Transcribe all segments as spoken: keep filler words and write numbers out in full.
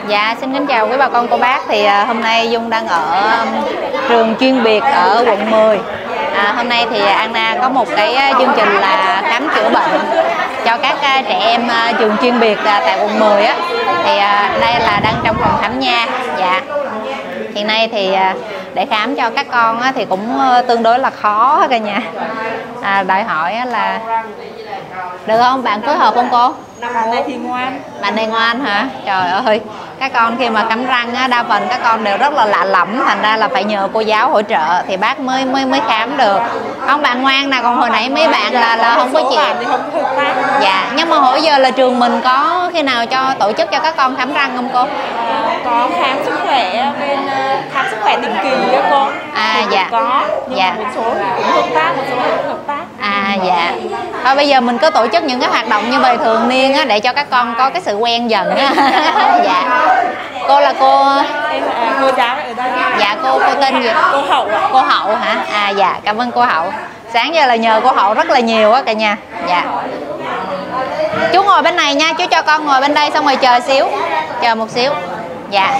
Dạ, xin kính chào quý bà con cô bác. Thì uh, hôm nay Dung đang ở um, trường chuyên biệt ở quận mười. À, hôm nay thì Anna có một cái uh, chương trình là khám chữa bệnh cho các uh, trẻ em uh, trường chuyên biệt uh, tại quận mười á. Thì uh, đây là đang trong phòng khám nha. Dạ. Hiện nay thì uh, để khám cho các con uh, thì cũng uh, tương đối là khó cả nhà. À, đòi hỏi uh, là được không? Bạn phối hợp không cô? Bạn này thì ngoan. Bạn này ngoan hả? Trời ơi, các con khi mà cắm răng á, đa phần các con đều rất là lạ lẫm, thành ra là phải nhờ cô giáo hỗ trợ thì bác mới mới mới khám được. Không, bạn ngoan nè, còn hồi nãy mấy bạn là là không có chịu. Thì không hợp tác. Dạ, nhưng mà hồi giờ là trường mình có khi nào cho tổ chức cho các con khám răng không cô? Có khám sức khỏe bên khám sức khỏe định kỳ á cô. À thì dạ. Có, nhưng dạ. một số cũng hợp tác, một số không hợp tác. À dạ. Thôi bây giờ mình cứ tổ chức những cái hoạt động như vậy thường niên á để cho các con có cái sự quen dần á. Dạ. Cô là cô Em là cô giáo ở đây. Dạ, cô cô tên gì? Cô Hậu ạ. Cô Hậu hả? À dạ, cảm ơn cô Hậu. Sáng giờ là nhờ cô Hậu rất là nhiều á cả nhà. Dạ. Chú ngồi bên này nha, chú cho con ngồi bên đây xong rồi chờ xíu. Chờ một xíu. Dạ.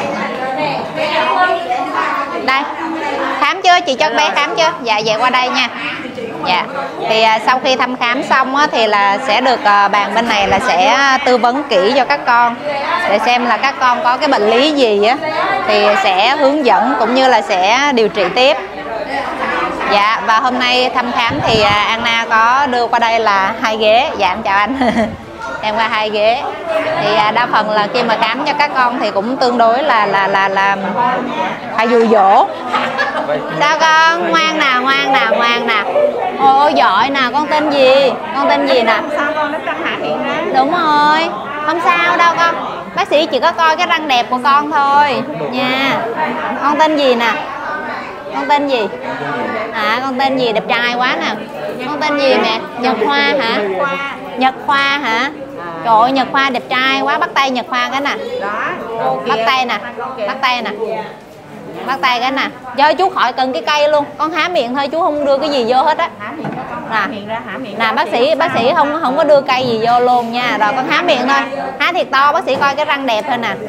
Đây. Khám chưa? Chị cho bé khám chưa? Dạ, về qua đây nha. Dạ. Thì à, sau khi thăm khám xong á, thì là sẽ được à, bàn bên này là sẽ tư vấn kỹ cho các con để xem là các con có cái bệnh lý gì á thì sẽ hướng dẫn cũng như là sẽ điều trị tiếp. Dạ, và hôm nay thăm khám thì à, Anna có đưa qua đây là hai ghế. Dạ, em chào anh. Em qua hai ghế. Thì à, đa phần là khi mà khám cho các con thì cũng tương đối là là là là phải dụ dỗ. Sao con? Ngoan nào, ngoan nào, ngoan nào. Ôi giỏi nè, con tên gì? Con tên gì nè? Sao con nó răng hạ hiện ra? Đúng rồi. Không sao đâu con. Bác sĩ chỉ có coi cái răng đẹp của con thôi nha. Con tên gì nè? Con tên gì? À, con tên gì? Đẹp trai quá nè. Con tên gì mẹ? Nhật Khoa hả? Nhật Khoa hả? Trời ơi, Nhật Khoa đẹp trai quá. Bắt tay Nhật Khoa cái nè. Bắt tay nè. Bắt tay nè. Bắt tay cái nè. Chơi chú khỏi cần cái cây luôn. Con há miệng thôi, chú không đưa cái gì vô hết á. Nè. Nè, bác sĩ bác sĩ không không có đưa cây gì vô luôn nha. Rồi con há miệng thôi. Há thiệt to, bác sĩ coi cái răng đẹp thôi nè.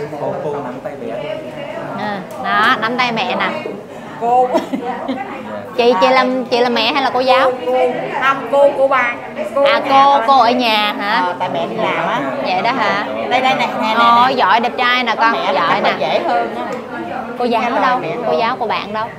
À, đó, nắm tay mẹ nè. Cô. Chị chị là chị là mẹ hay là cô giáo? Không, cô cô ba. Cô à cô cô ở nhà hả? Ờ, tại mẹ đi làm á. Vậy đó hả? Đây đây này nè. Ôi giỏi, đẹp trai nè con. Mẹ giỏi nè. dễ hơn đó. Cô giáo đâu? Cô giáo của bạn đâu?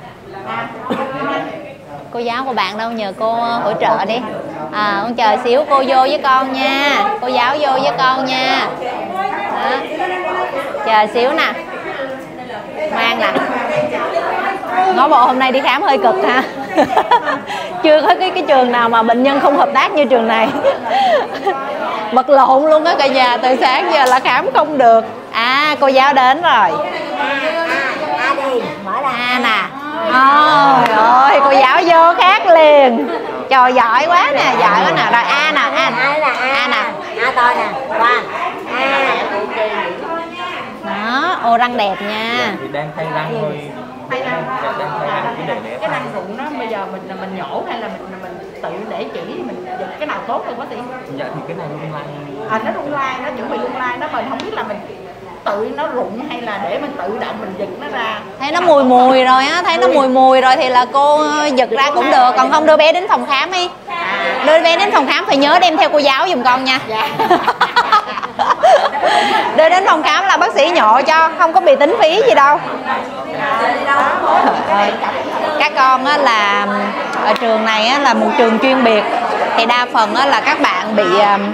Cô giáo của bạn đâu, nhờ cô hỗ trợ đi. À, con chờ xíu cô vô với con nha. Cô giáo vô với con nha. Đó. Chờ xíu nè. Ngoan nè. Ngó bộ hôm nay đi khám hơi cực ha. Chưa có cái cái trường nào mà bệnh nhân không hợp tác như trường này. Vật lộn luôn á cả nhà, từ sáng giờ là khám không được. À, cô giáo đến rồi. A nè. Ôi ơi, cô giáo vô khác liền. Trời, giỏi quá nè, giỏi quá nè. Rồi A nè, A nè. A nè. A to nè. Qua. A. Đó, ô răng đẹp nha. Thì đang thay răng thôi. Thay răng. Đang thay răng cái đề đẹp. Cái răng rụng đó bây giờ mình mình nhổ hay là mình mình tự để chỉ mình giật cái nào tốt hơn bác sĩ? Dạ thì cái này lung lay. À, nó lung lay, nó chuẩn bị lung lay đó, mình không biết là mình tự nó rụng hay là để mình tự động mình giật nó ra. Thấy nó mùi mùi rồi á, thấy nó mùi mùi rồi thì là cô giật ra cũng được, còn không đưa bé đến phòng khám đi. Đưa bé đến phòng khám phải nhớ đem theo cô giáo giùm con nha. Dạ. Đưa đến phòng khám là bác sĩ nhộ cho, không có bị tính phí gì đâu. Các con á, là ở trường này á, là một trường chuyên biệt thì đa phần á, là các bạn bị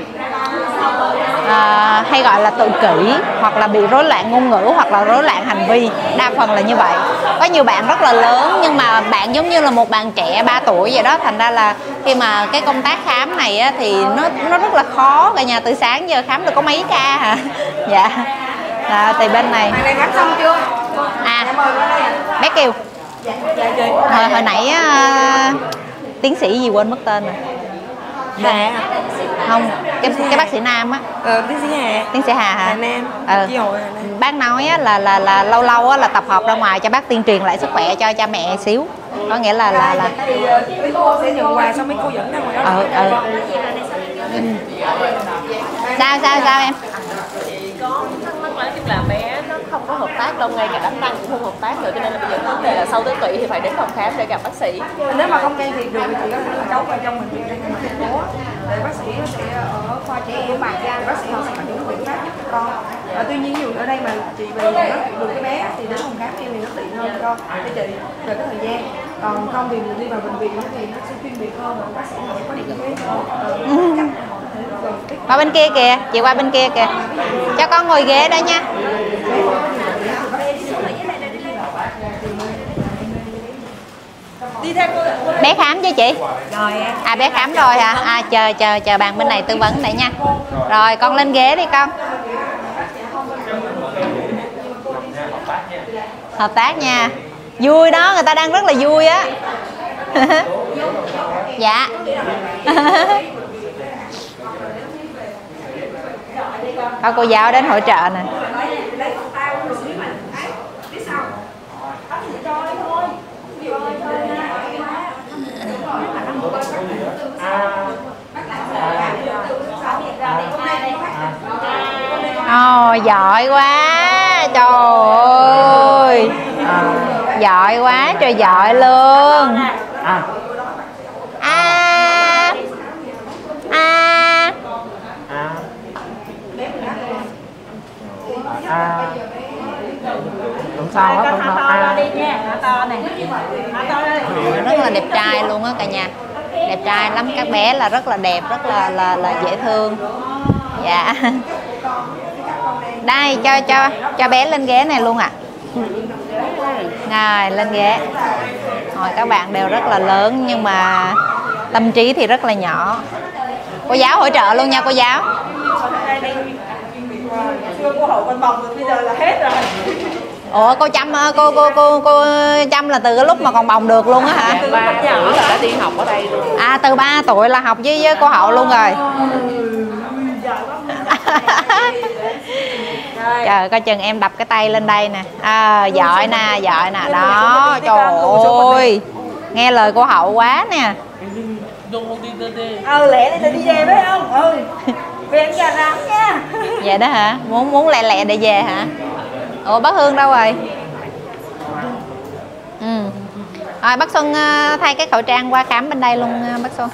à, hay gọi là tự kỷ hoặc là bị rối loạn ngôn ngữ hoặc là rối loạn hành vi, đa phần là như vậy. Có nhiều bạn rất là lớn nhưng mà bạn giống như là một bạn trẻ ba tuổi vậy đó, thành ra là khi mà cái công tác khám này á, thì nó nó rất là khó. Cả nhà từ sáng giờ khám được có mấy ca hả? Dạ. À, thì bên này Này khám xong chưa? à bé Kiều hồi, hồi nãy uh, tiến sĩ gì quên mất tên rồi. Hà. Không, cái cái bác sĩ nam á. Ờ, tiến sĩ Hà. Tiến sĩ Hà hả? Hà Nam. Ừ. Chi hội Hà Nam. Bác nói á, là là là lâu lâu á, là tập hợp ra ngoài cho bác tuyên truyền lại sức khỏe cho cha mẹ xíu. Có nghĩa là là là Thì mấy cô sẽ nhận quà xong mấy cô dẫn ra ngoài đó. ừ ừ. Sao sao sao em? Có thắc mắc là tức là bé nó không đông ngay cả đánh răng cũng không hợp tác nữa, cho nên là bây giờ vấn đề là sau tới tụy thì phải đến phòng khám để gặp bác sĩ. Nếu mà không can thiệp được thì chị có thể là giấu vào trong bệnh viện trong thành phố để bác sĩ sẽ ở khoa trẻ em bàn ra, bác sĩ họ sẽ có những biện pháp giúp cho con. Và tuy nhiên ví dụ ở đây mà chị về nói chuyện được cái bé thì đến phòng khám em thì nó tiện hơn cho cho chị về cái thời gian. Còn không thì mình đi vào bệnh viện thì nó sẽ chuyên biệt hơn và bác sĩ họ sẽ có những cái cách. Qua bên kia kìa, chị qua bên kia kìa. Cho con ngồi ghế đó nha. Bé khám chứ chị? Rồi. À bé khám rồi hả? À chờ chờ chờ bàn bên này tư vấn để nha. Rồi con lên ghế đi con. Hợp tác nha. Vui đó, người ta đang rất là vui á. Dạ. Có cô giáo đến hỗ trợ nè. Ồ, oh, giỏi quá. Trời ơi. Giỏi quá, trời giỏi luôn. À. À. À. À. Không sao hết, không sao. To đi nha, to này. To đây. Rất là đẹp trai luôn á cả nhà. Đẹp trai lắm, các bé là rất là đẹp, rất là là là dễ thương. Dạ. Đây cho cho cho bé lên ghế này luôn ạ. À. Rồi lên ghế. Rồi các bạn đều rất là lớn nhưng mà tâm trí thì rất là nhỏ. Cô giáo hỗ trợ luôn nha cô giáo. Xưa cô hậu con bồng rồi bây giờ là hết rồi. Ủa cô Trâm cô cô cô cô Trâm là từ cái lúc mà còn bồng được luôn á hả? Dạ, ba tuổi là đã đi học ở đây luôn. À từ ba tuổi là học với, với cô Hậu luôn rồi. Trời coi chừng em đập cái tay lên đây nè. À, giỏi nè, giỏi nè. Đó, trời ơi. Nghe lời cô Hậu quá nè. Ừ lẹ đi đi về phải không? Ừ. Về ăn gà rán nha. Vậy đó hả? Muốn muốn lẹ lẹ để về hả? Ủa bác Hương đâu rồi? Ừ. Rồi bác Xuân thay cái khẩu trang qua khám bên đây luôn bác Xuân.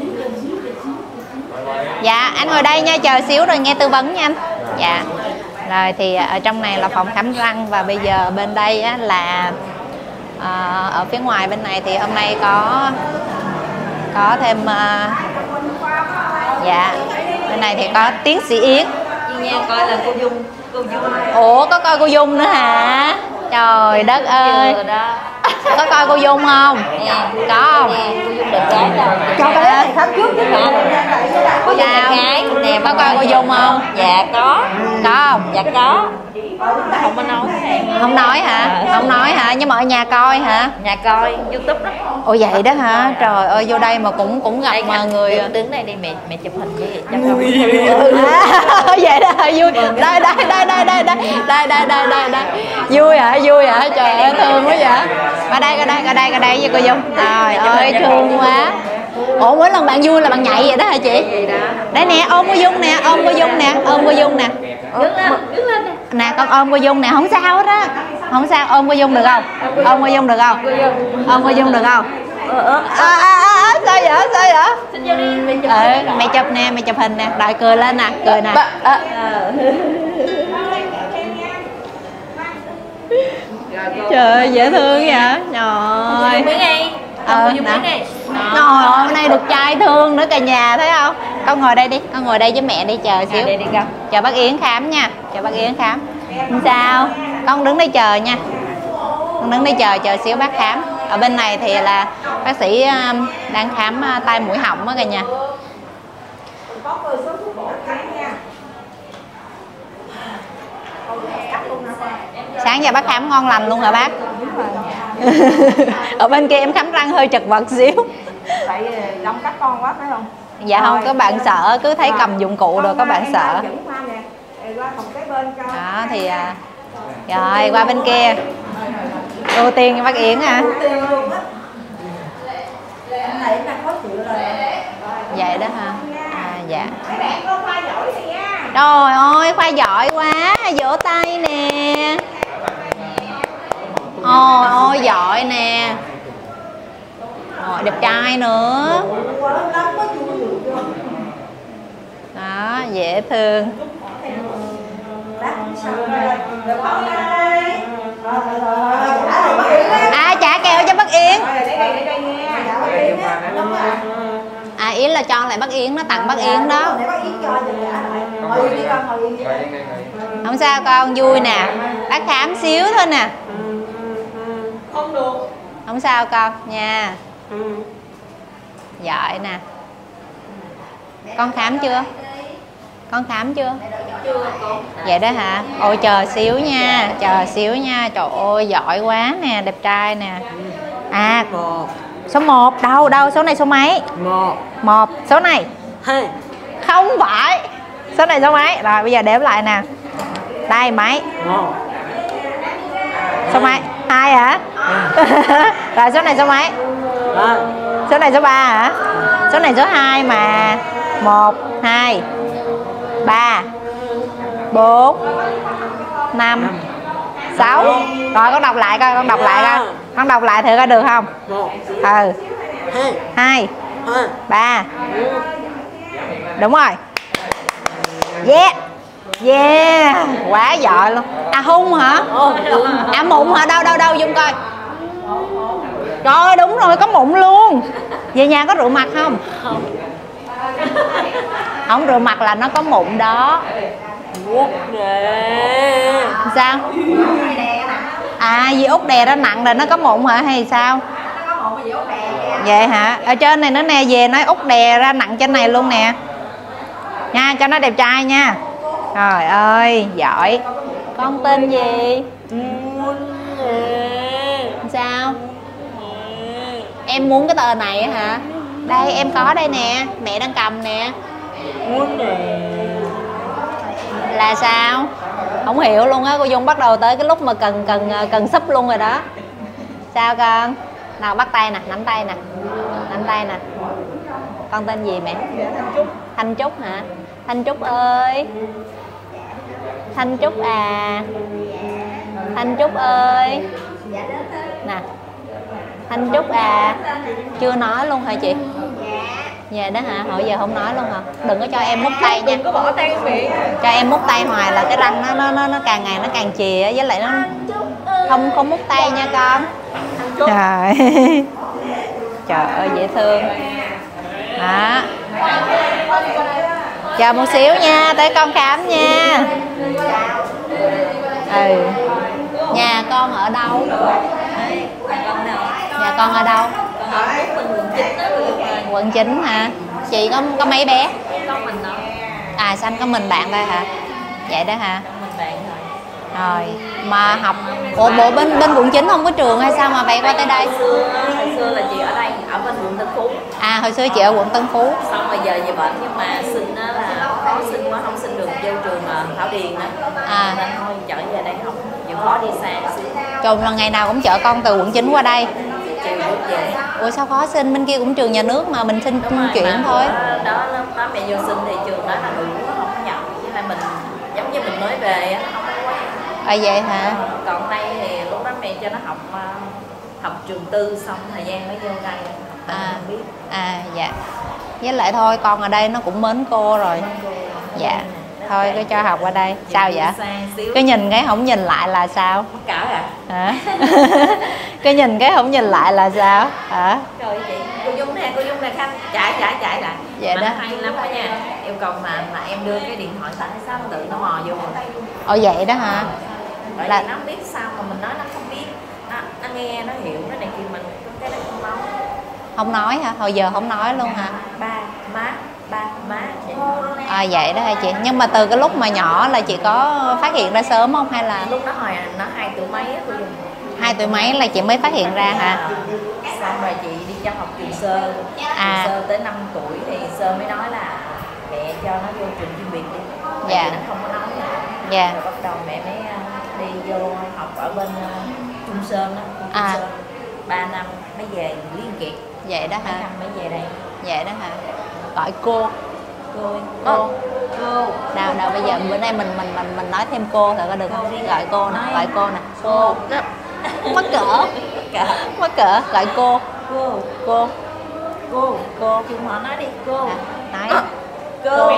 Dạ anh ngồi đây nha, chờ xíu rồi nghe tư vấn nha anh. Dạ. Rồi thì ở trong này là phòng khám răng và bây giờ bên đây á, là à, ở phía ngoài bên này thì hôm nay có có thêm uh, dạ bên này thì có tiến sĩ Yến. Nha coi là cô Dung, cô Dung. Ủa có coi cô Dung nữa hả? Trời đất ơi. Có coi cô Dung không? Dạ. Có không? Cô Dung đẹp gái đâu. Cho bé này khách trước chứ hả? Cô Dung đẹp gái nè, có coi cô Dung không? Dạ có. Có không? Dạ có. Không có nói. Không nói hả? Không nói hả? Nhưng mà ở nhà coi hả? Nhà coi YouTube đó. Ồ vậy đó hả? Trời ơi vô đây mà cũng cũng gặp mà người đứng đây đi mẹ mẹ chụp hình với chắc à, vậy đó hả? Vui. Đây đây đây đây đây đây đây đây đây đây đây vui hả? Vui hả? Trời ơi thương quá vậy. Qua đây qua đây qua đây qua đây với cô Dung. Trời ơi thương quá. Ủa mỗi lần bạn vui là bạn nhảy vậy đó hả chị? Đây nè ôm cô Dung nè, ôm cô Dung nè, ôm cô Dung nè. Đứng lên, đứng lên nè. Nè con ôm cô Dung nè, không sao hết á. Không sao, ôm cô Dung được không? Ôm cô Dung được không? Ôm cô Dung được không? À, à, à, sao vậy? Sao vậy? Xin vô đi, mẹ chụp. Ừ, mẹ chụp nè, mẹ chụp hình nè, đợi cười lên nè, cười nè. À. Trời ơi, dễ thương vậy. Trời Miếng đi. Ờ, nè. Trời ơi, hôm nay được trai thương nữa cả nhà thấy không? Con ngồi đây đi, con ngồi đây với mẹ đi chờ xíu. Đây đi con. Chờ bác Yến khám nha, chờ bác Yến khám. Sao? Con đứng đây chờ nha. Con đứng đây chờ chờ xíu bác khám. Ở bên này thì là bác sĩ um, đang khám uh, tai mũi họng á cả nhà. Sáng giờ bác khám ngon lành luôn hả bác? Ở bên kia em khám răng hơi chật vật xíu. Tại đông các con quá phải không? Dạ không, các bạn sợ cứ thấy cầm dụng cụ rồi các bạn sợ. Đó thì à, rồi qua bên kia. Ưu tiên cho bác Yến hả? Vậy đó hả? À dạ. Trời ơi khoa giỏi quá, vỗ tay nè. Ôi ôi giỏi nè. Rồi, đẹp trai nữa. Đó, dễ thương. À, trả kèo cho bác Yến. À, Yến là cho lại bác Yến, nó tặng bác Yến đó. Không sao con, vui nè. Bác khám xíu thôi nè. Không được. Không sao con nha. Giỏi nè. Con khám chưa? Con khám chưa? Chưa con. Vậy đó hả? Ôi chờ xíu nha, chờ xíu nha. Trời ơi giỏi quá nè, đẹp trai nè. À, số một. Đâu, đâu, số này số mấy? Một. Một. Số này? Hai. Không phải. Số này số mấy? Rồi bây giờ đếm lại nè. Đây mấy? Một. Số mấy? Hai hả? Rồi số này số mấy? Ba. Số này số ba hả? Số này số hai mà. Một, hai, ba, bốn, năm, sáu. Rồi con đọc lại coi, con đọc lại coi. Con đọc lại thử coi được không? Một. Ừ. Hai. Hai, Hai. ba. Đúng rồi. Yeah. Yeah. Quá giỏi luôn. À hung hả? À mụn hả? Đâu đâu đâu Dung coi. Trời ơi đúng rồi, có mụn luôn. Về nhà có rượu mặt không? Không. Không rượu mặt là nó có mụn đó. Út nè. Sao? À vì út đè ra nặng là nó có mụn hả hay sao? Vậy hả? Ở trên này nó nè, về nói út đè ra nặng trên này luôn nè. Nha, cho nó đẹp trai nha. Trời ơi, giỏi. Con tên gì? Sao? Em muốn cái tờ này hả? Đây em có đây nè, mẹ đang cầm nè. Là sao? Không hiểu luôn á, cô Dung bắt đầu tới cái lúc mà cần cần cần súp luôn rồi đó. Sao con? Nào bắt tay nè, nắm tay nè. Nắm tay nè. Con tên gì mẹ? Thanh Trúc hả? Thanh Trúc ơi. Thanh Trúc à. Thanh Trúc ơi. Nè. Thanh Trúc à. Chưa nói luôn hả chị? Dạ đó hả? Hồi giờ không nói luôn hả? Đừng có cho em mút tay nha. Có bỏ tay miệng. Cho em mút tay hoài là cái răng nó nó nó, nó càng ngày nó càng chì á, với lại nó không không mút tay nha con. Trời. Trời ơi dễ thương. Đó. Chờ một xíu nha, tới con khám nha. Ừ. Nhà con ở đâu? Nhà con ở đâu? Quận chín hả? Chị có có mấy bé? Con mình đâu. À Xanh có mình bạn thôi hả? Vậy đó hả? Mình bạn thôi. Rồi mà học ủa bộ bên bên quận chín không có trường hay sao mà bay qua tới đây? Hồi xưa, hồi xưa là chị ở đây, ở bên quận Tân Phú. À hồi xưa chị ở quận Tân Phú. Xong rồi giờ về bệnh nhưng mà xin á là khó xin quá, không xin được vô trường Thảo Điền nữa. À. Nên thôi trở về đây học, chịu khó đi xa xíu. Chồng là ngày nào cũng chở con từ quận chín qua đây. Chiều bước về. Ủa sao khó xin, bên kia cũng trường nhà nước mà mình xin Đúng rồi, chuyện mà thôi. đó lúc đó mẹ vô xin thì trường đó là đủ, không có nhận. Chứ là mình giống như mình mới về á, không có quen. À vậy hả? Còn đây thì lúc đó mẹ cho nó học uh, học trường tư xong thời gian mới vô đây. À, không biết. à dạ. Với lại thôi con ở đây nó cũng mến cô rồi. Dạ. Thôi cứ cho học qua đây. Sao vậy? Cứ nhìn cái không nhìn lại là sao? Mắc cỡ à? Hả? Cứ nhìn cái không nhìn lại là sao? Hả? Rồi chị, cô Dung nè, cô Dung nè Khanh, chạy chạy chạy lại. Vậy mà đó. nó hay lắm đó nha. Yêu cầu mà mà em đưa cái điện thoại sẵn sao tự nó mò vô rồi. Ồ vậy đó hả? Bởi Là- vì nó không biết sao mà mình nói nó không biết. Nó, nó nghe, nó hiểu, nó này kia mình cái đó không nói. Không nói hả? Hồi giờ không nói luôn hả? Ba, má, ba, má. Vậy thôi. À vậy đó hả chị? Nhưng mà từ cái lúc mà nhỏ là chị có phát hiện ra sớm không hay là Lúc đó hồi nó hai tuổi mấy á cô Dung. hai tuổi mấy là chị mới phát hiện ra hả? Xong rồi chị đi cho học trường sơ. À. Trường sơ tới năm tuổi thì sơ mới nói là mẹ cho nó vô trường chuyên biệt đi. Tại Dạ. vì nó không có nói nữa. Dạ. Rồi bắt đầu mẹ mới uh, đi vô học ở bên uh, Trung Sơn đó. Trung À. Sơn. ba năm mới về Liên Kiệt. Vậy đó Mấy hả? năm mới về đây. Vậy đó hả? Gọi cô. Cô. Cô. Cô. Nào nào bây giờ bữa nay mình mình mình mình nói thêm cô thử có được không? Gọi cô nè, gọi cô nè. Cô. Đó. Mắc cỡ. Mắc cỡ, gọi cô. Cô. Cô. Cô. Cô. Chung họ nói đi cô. À, nói. À, cô.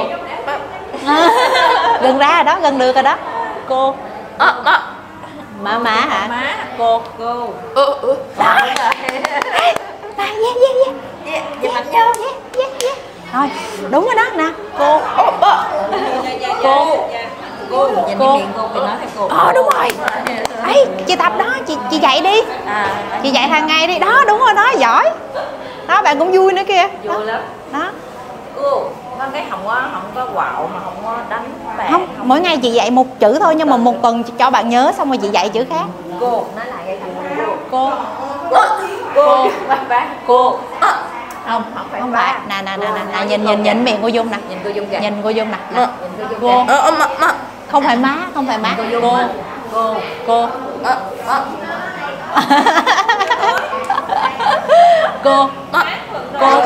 Gần ra rồi đó, gần được rồi đó. Cô. À, à. Má má hả? Má. Cô. Cô. Ừ, ừ. À, yeah, yeah, yeah. Yeah, yeah, mạnh nhau. Yeah, yeah, yeah. Thôi, đúng rồi đó nè. Cô. Cô. Cô. Nhìn Cô. cái miệng cô thì nói theo cô. Ờ đúng rồi. Ấy, chị tập đó, chị chị dạy đi. À, Chị dạy hàng ngày đi. Đó, đúng rồi đó, giỏi. Đó, bạn cũng vui nữa kìa. vui lắm. Đó. Cô. Con cái không có không có quạo mà không có đánh bạn. Không, mỗi ngày chị dạy một chữ thôi nhưng mà một tuần cho bạn nhớ xong rồi chị dạy chữ khác. Cô. Nói lại cái cô. Cô. Cô. Cô. Bác. Cô. Không, không phải. Không phải. Nè nè nè nè, nhìn nhìn nhìn miệng cô Dung nè. Nhìn cô Dung kìa. Nhìn cô Dung nè. Nhìn cô Dung kìa. Ờ, má, má. Không phải má, không phải má. Cô Dung. Cô. Cô. Cô. Ờ, ờ. Cô. Cô. Cô.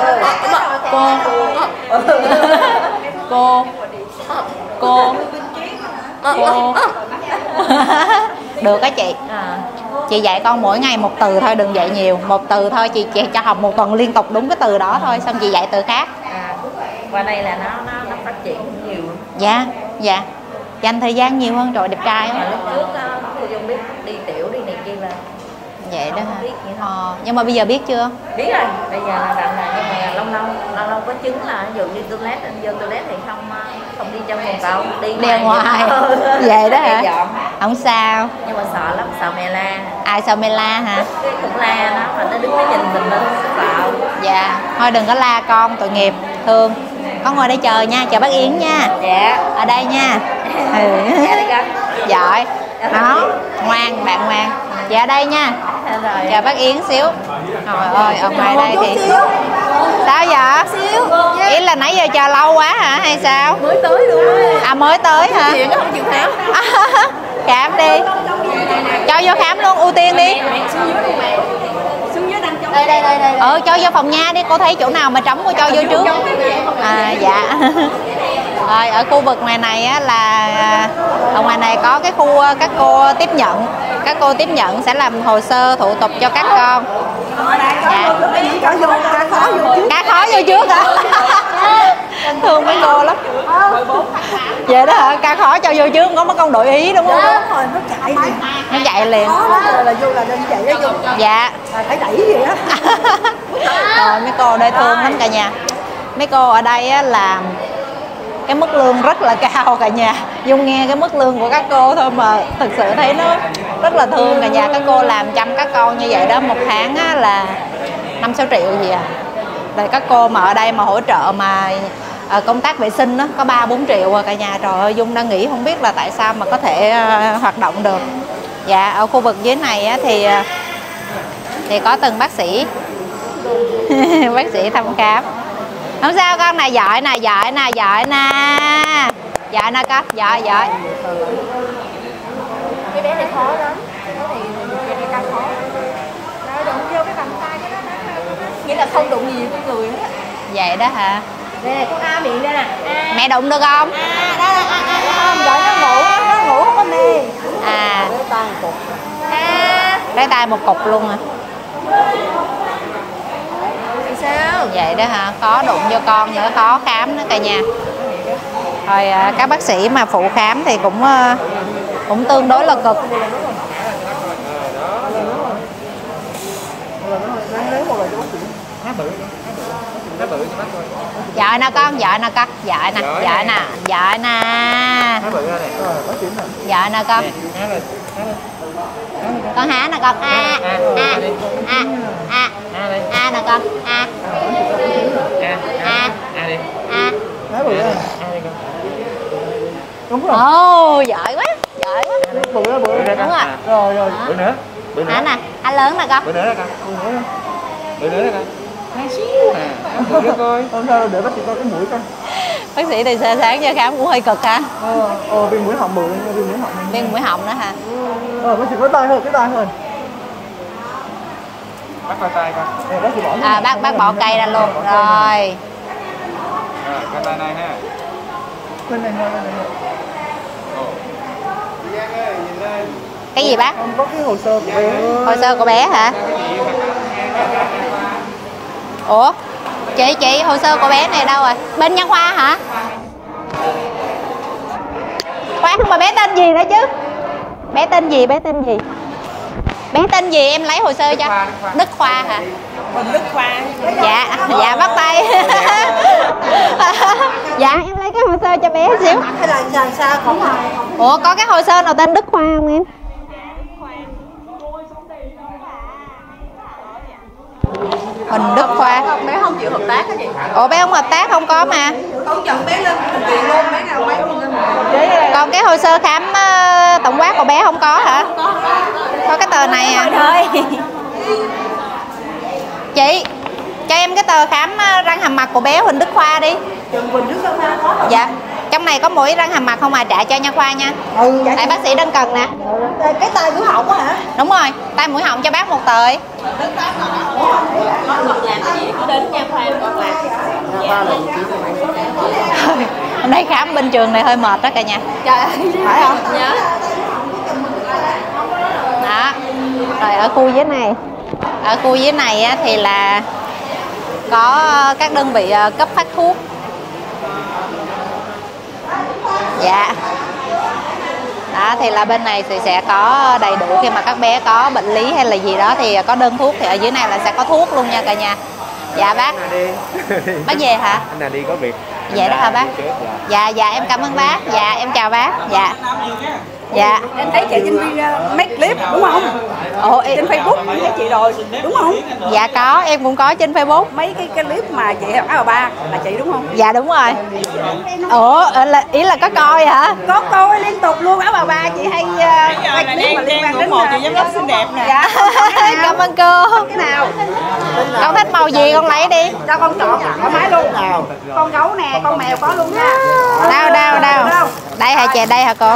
Cô. Cô. Cô. Được á chị. À. Chị dạy con mỗi ngày một từ thôi, đừng dạy nhiều. Một từ thôi, chị, chị cho học một tuần liên tục đúng cái từ đó thôi, xong chị dạy từ khác. À, qua đây là nó nó nó phát triển nhiều. Dạ, dạ. Dành thời gian nhiều hơn, trời đẹp trai Mà á. lúc trước á, cô Dung biết đi tiểu đi này kia là Vậy đó hả? biết vậy thôi. Ờ, nhưng mà bây giờ biết chưa? Biết rồi, bây giờ là rành rồi, nhưng mà lâu lâu lâu lâu có chứng là ví dụ như toilet, anh vô toilet thì không không đi trong vòng cầu, đi Đi ngoài. vậy. Vậy đó Đi hả? dọn. Không sao. Nhưng mà sợ lắm, sợ mẹ la. Ai sao mê la hả? Cái cũng la nó, mà nó đứng nó nhìn mình nó sợ. Dạ, thôi đừng có la con, tội nghiệp, thương. Con ngồi đây chờ nha, chờ bác Yến nha. Dạ. Ở đây nha. Ừ. Dạ đi con. Giỏi. Đó, ngoan, bạn ngoan. Dạ ở đây nha. Rồi. Chờ bác Yến xíu. Trời ơi, ở ngoài đây thì sao vậy? Ý là nãy giờ chờ lâu quá hả hay sao? Mới tới luôn. À mới tới hả? Chuyện nó không chịu khám. Khám đi. Cho vô khám luôn, ưu tiên đi. Đây đây đây đây. Ừ, cho vô phòng nha đi, cô thấy chỗ nào mà trống cô cho vô trước. À dạ. Rồi ở khu vực ngoài này á, là ở ngoài này có cái khu các cô tiếp nhận, các cô tiếp nhận sẽ làm hồ sơ thủ tục cho các con. Dạ. Cá khó vô trước hả? Thương mấy cô lắm. Vậy đó hả? Cá khó cho vô trước, không có mấy con đội ý đúng không? Rồi nó chạy liền. Nó chạy liền. Là vô là nên chạy đó vô. Dạ. Phải đẩy vậy á. Rồi mấy cô đây thương lắm cả nhà. Mấy cô ở đây á, là cái mức lương rất là cao cả nhà. Dung nghe cái mức lương của các cô thôi mà thực sự thấy nó rất là thương cả nhà. Các cô làm chăm các con như vậy đó, một tháng á, là năm sáu triệu gì à. Rồi các cô mà ở đây mà hỗ trợ mà à, công tác vệ sinh đó có ba bốn triệu à cả nhà. Trời ơi, Dung đang nghĩ không biết là tại sao mà có thể à, hoạt động được. Dạ ở khu vực dưới này á, thì thì có từng bác sĩ bác sĩ thăm khám. Không sao con, này giỏi nè, giỏi nè, giỏi nè, giỏi nè con, giỏi giỏi. Cái bé này khó lắm. Cái này cái này càng khó. Đó, đụng vô cái bàn tay cái đó, nghĩa là không đụng gì với người hết. Vậy đó hả? Đây này, con A miệng đây nè. A. Mẹ đụng được không? À, đó là a a không, gọi nó ngủ, nó ngủ không có mê. À. Lấy tay một cục. A. Lấy tay một cục luôn à? Thì sao? Vậy đó hả? Khó đụng vô con nữa, khó khám nữa cả nhà. Rồi à, các bác sĩ mà phụ khám thì cũng à, cũng tương đối là cực. Giỏi nè con, giỏi nè con, giỏi nè, giỏi nè, giỏi nè. Giỏi nè con. Con há nè con, a a a a a nè con, a a a. Đúng rồi. Ồ, giỏi quá, giỏi quá. Bự đó, bự. Đúng rồi. Rồi rồi. Bữa nữa. Bữa nữa. Hả nè, anh lớn nè con. Bữa nữa đó con. Bữa nữa đó con. Hai xíu à. Ăn thử cho coi. Không sao, để bác sĩ coi cái mũi coi. Bác sĩ từ sáng sáng giờ khám cũng hơi cực hả? Ờ, ờ viêm mũi họng bự, viêm mũi họng. Viêm mũi họng nữa hả? Ờ, bác sĩ có tay hơn, cái tay hơn. Bắt coi tay con. Ờ, bác sĩ bỏ. À bác bác bỏ cây ra luôn. Rồi. Rồi, coi tay này ha. Bên này thôi, bên này thôi. Ồ. Giang ơi, nhìn lên. Cái gì bác? Không có cái hồ sơ của bé. Hồ sơ của bé hả? Ủa chị chị hồ sơ của bé này đâu rồi? Bên nha khoa hả? Khoan mà bé tên gì nữa chứ? Bé tên gì? Bé tên gì? Bé tên gì em lấy hồ sơ cho? Đức Khoa hả? Mình Đức Khoa. Dạ, dạ bắt tay. Dạ em lấy cái hồ sơ cho bé xíu. Hay là làm sao không hả? Ủa có cái hồ sơ nào tên Đức Khoa không em? Huỳnh Đức Khoa. Bé không chịu hợp tác hả chị? Ủa bé không hợp tác không có mà. Con dẫn bé lên bệnh viện luôn, bé nào bé luôn lên. Còn cái hồ sơ khám uh, tổng quát của bé không có hả? Có cái tờ này à? Thôi. Chị cho em cái tờ khám răng hàm mặt của bé Huỳnh Đức Khoa đi. Huỳnh Đức Khoa có. Dạ. Trong này có mỗi răng hàm mặt không mà trả cho nha khoa nha. Ừ, dạ. Tại bác sĩ đang cần nè. Cái tai mũi họng á hả? Đúng rồi, tai mũi họng cho bác một tờ ấy. Làm cái gì cứ đến nha khoa con làm. Hôm nay khám bên trường này hơi mệt đó cả nhà. Trời ơi, Phải không? nhớ. Đó. Rồi ở khu dưới này. Ở khu dưới này á, thì là có các đơn vị cấp phát thuốc. Dạ. Đó thì là bên này thì sẽ có đầy đủ khi mà các bé có bệnh lý hay là gì đó thì có đơn thuốc thì ở dưới này là sẽ có thuốc luôn nha cả nhà. Dạ bác. Bác về hả? Anh nào đi có việc. Vậy đó hả bác? Dạ dạ em cảm ơn bác. Dạ em chào bác. Dạ. Dạ. Em thấy chị trên mấy clip đúng không? Ồ, em... Trên Facebook em thấy chị rồi đúng không? Dạ có, em cũng có trên Facebook. Mấy cái, cái clip mà chị học áo ba là chị đúng không? Dạ đúng rồi. Ủa là, ý là có coi hả? Có coi liên tục luôn áo bà ba chị hay uh, quay clip mà liên quan đến một chị giám đốc xinh đẹp nè. Dạ. Cảm ơn cô. Cái nào? Con thích màu gì con lấy đi. Cho con chọn thoải mái luôn. Nào. Con gấu nè, con mèo có luôn nha. Đâu đâu đâu. Đây hả chị, đây hả cô?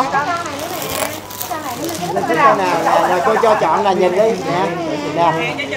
Cái nào là cô cho chọn là nhìn đi nè. Nè.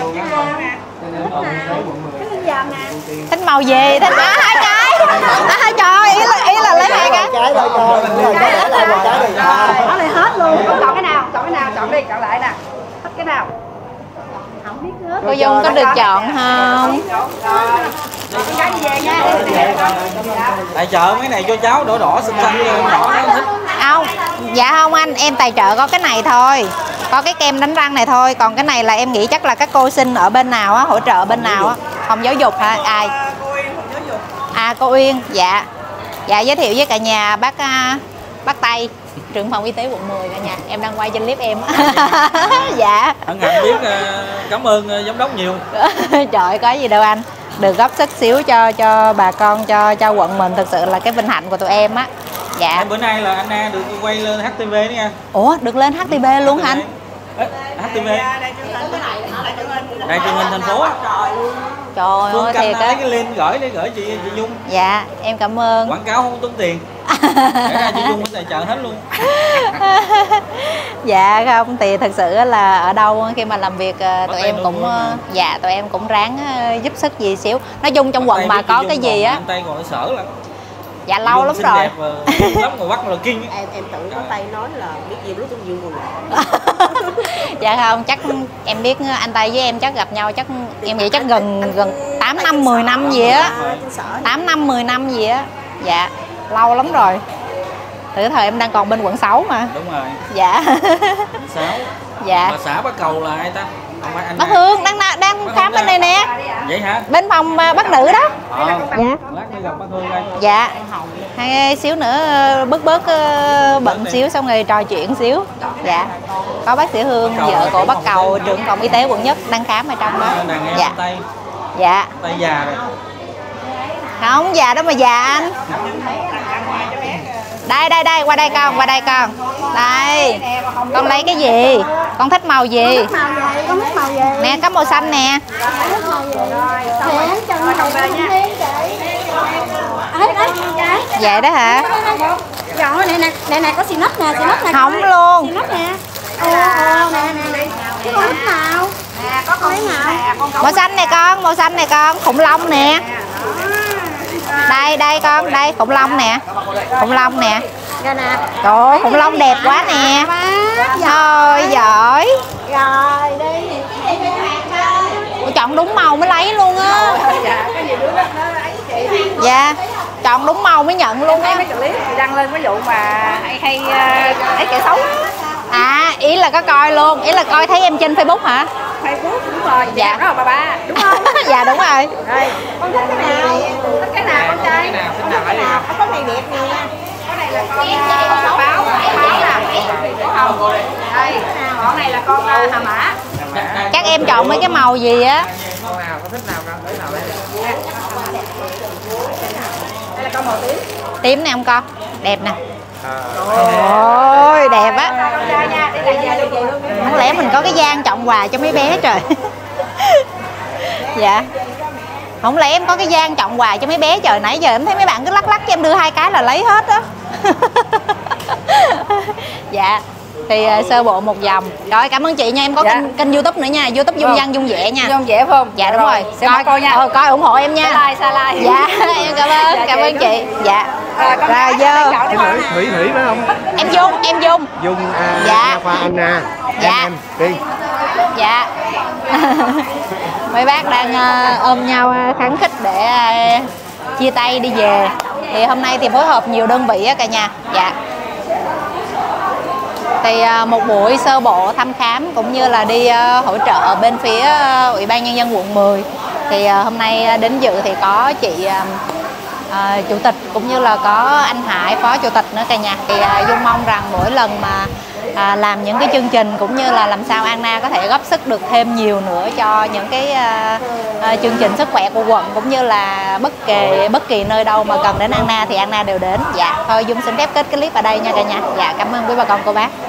Thích màu gì? Thích à, hai cái. À, hai trời, ý là ý là lấy hai cái. Cái đây coi. Cái để lại một cái đi. Nó lại hết luôn. Con chọn cái nào? Chọn cái nào? Chọn đi, chọn lại nè. Thích cái nào? Không biết nữa. Cô Dung có được chọn không? Cái gì về nha. Tại chợ mấy này cho cháu đỏ đỏ xinh xinh đỏ nó thích. Không, dạ không anh, em tài trợ có cái này thôi. Có cái kem đánh răng này thôi. Còn cái này là em nghĩ chắc là các cô sinh ở bên nào á, hỗ trợ bên nào á. Phòng giáo dục hả? Ai? À cô Uyên, dạ. Dạ giới thiệu với cả nhà bác bác Tây, trưởng phòng y tế quận mười cả nhà. Em đang quay trên clip em. Dạ. Hân hạnh biết cảm ơn giám đốc nhiều. Trời có gì đâu anh. Được góp sức xíu cho cho bà con, cho cho quận mình, thực sự là cái vinh hạnh của tụi em á. Dạ. Bữa nay là anh A được quay lên hát tê vê đó nha. Ủa được lên hát tê vê luôn hả anh? hát tê vê. Đài truyền hình thành phố á. Trời Phương ơi Canh thiệt lấy á. cái link gửi để gửi chị chị Dung. Dạ em cảm ơn. Quảng cáo không tốn tiền. Để ra chị Dung tài trợ hết luôn. Dạ không thì thật sự là ở đâu khi mà làm việc tụi em cũng dạ tụi em cũng ráng giúp sức gì xíu. Nói chung trong quận mà có cái gì á. Tay còn sợ lắm. Dạ lâu lắm rồi. Đẹp lắm rồi bắt là kinh. Em em tưởng có tay nói là biết nhiều lúc cũng nhiều người. Dạ không, chắc em biết anh Tây với em chắc gặp nhau chắc em nghĩ chắc gần gần tám năm mười năm gì á. tám năm mười năm gì á. Dạ, lâu lắm rồi. Từ thời em đang còn bên quận sáu mà. Đúng rồi. Dạ. sáu. Dạ. Bà xã Bắc Cầu là ai ta? Không phải anh. Bác Hương đang đang Bác khám bên đây nè. Vậy hả? Bên phòng bác nữ đó. Ờ. Dạ. Lát đi gặp bác Hương đây. Dạ. Hai xíu nữa bớt bớt bận xíu xong rồi trò chuyện xíu. Dạ. Có bác sĩ Hương, vợ của bác Cầu, trưởng phòng y tế quận Nhất đang khám ở trong đó. Dạ. Tay. Dạ. Tay già rồi. Không già đâu mà già anh. Đây đây đây, qua đây con, qua đây con. Đây. Con lấy cái gì? Con thích màu gì? Con thích màu gì? Nè, có màu xanh nè. Vậy đó hả? Rồi nè nè, nè nè có xì nấc nè, xì nấc nè. Không luôn. Xì nấc nè. Ồ ồ nè nè. Cái con thích màu. Nè có con nào? Màu xanh này con, màu xanh này con, khủng long nè. Đây đây con, đây khủng long nè. Khủng long nè. Rồi nè. Trời ơi, khủng long đẹp quá nè. Thôi đúng màu mới lấy luôn á. Dạ, cái gì đứa đó nó ấy chị. Dạ, chọn đúng màu mới nhận luôn Thấy á. mấy clip chị đăng lên cái vụ mà hay hay uh, ấy kẻ xấu á. À, ý là có coi luôn, ý là coi thấy em trên Facebook hả? Facebook đúng rồi, Dạ. dạ đó là bà ba, đúng không? Dạ đúng rồi. Đây, con thích cái nào? Thích cái nào con trai? Cái nào, cái nào lấy đi không? Có này đẹp nè. Cái này là con uh, báo, báo nè. Có không? Đây, con này là con uh, hà mã. Các em chọn mấy cái màu gì á? Con nào, con thích nào con, thích nào lấy đi. Đây là con màu tím. Tím nè không con? Đẹp nè. À, Ôi, đẹp á. Con trai nha, đây là về luôn. Không lẽ mình có cái gian trọng quà cho mấy bé trời. Dạ. Không lẽ em có cái gian trọng quà cho mấy bé trời, nãy giờ em thấy mấy bạn cứ lắc lắc cho em đưa hai cái là lấy hết á. Dạ. Thì uh, sơ bộ một vòng. Rồi cảm ơn chị nha, em có Dạ. kênh, kênh YouTube nữa nha, YouTube Dung Dân Dung Dẻ nha. Dung dễ không? Dạ đúng rồi. Xem coi, coi nha. Ờ, coi ủng hộ em nha. Sa like, sa like. Dạ, em cảm ơn, Dạ, cảm chị ơn cũng- chị. Dạ. Rồi con Rồi gái, vô. đây chọn đi con. Thủy, Thủy, Thủy phải không? Em Dung, em Dung. Dung à, Dạ. Nha Khoa Anna. Dạ. Em em đi. Dạ. Mấy bác đang uh, ôm nhau uh, kháng khích để uh, chia tay đi về. Thì hôm nay thì phối hợp nhiều đơn vị á cả nhà. Dạ. Thì uh, một buổi sơ bộ thăm khám cũng như là đi uh, hỗ trợ bên phía uh, Ủy ban Nhân dân quận mười. Thì uh, hôm nay uh, đến dự thì có chị uh, uh, chủ tịch cũng như là có anh Hải phó chủ tịch nữa cả nhà. Thì uh, Dung mong rằng mỗi lần mà À, làm những cái chương trình cũng như là làm sao Anna có thể góp sức được thêm nhiều nữa cho những cái à, à, chương trình sức khỏe của quận, cũng như là bất kỳ bất kỳ nơi đâu mà cần đến Anna thì Anna đều đến. Dạ thôi Dung xin phép kết cái clip ở đây nha cả nhà. Dạ cảm ơn quý bà con cô bác.